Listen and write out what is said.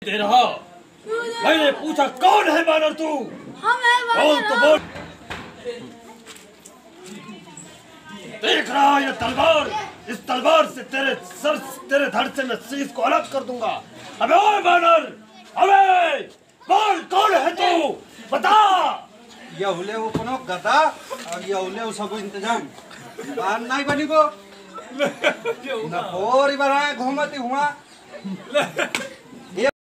दे रहा। मैंने पूछा कौन है बानर तू? बोल तो बोल। देख रहा ये तलवार, इस तलवार से तेरे धड़ से मैं शीश को अलग कर दूंगा। अबे ओए बानर, अबे बोल कौन है तू? बता। यहुले वो कोनो गदा और यहुले वो सब इंतजाम बान नहीं बनी को न और इबारा घूमती हुआ